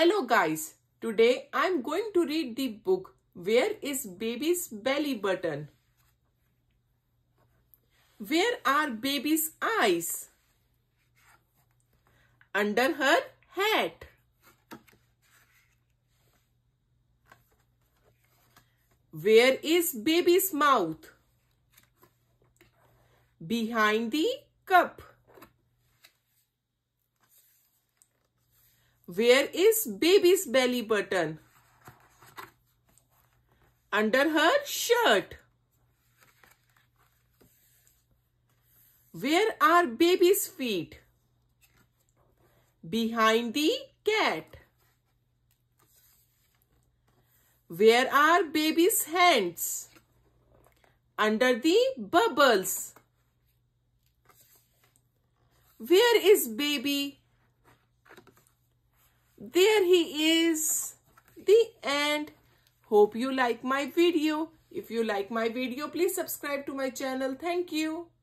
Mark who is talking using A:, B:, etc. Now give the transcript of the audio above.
A: Hello guys, today I'm going to read the book Where is Baby's Belly Button? Where are baby's eyes? Under her hat. Where is baby's mouth? Behind the cup. Where is baby's belly button? Under her shirt. Where are baby's feet? Behind the cat. Where are baby's hands? Under the bubbles. Where is baby? There he is. The end. Hope you like my video. If you like my video, please subscribe to my channel. Thank you.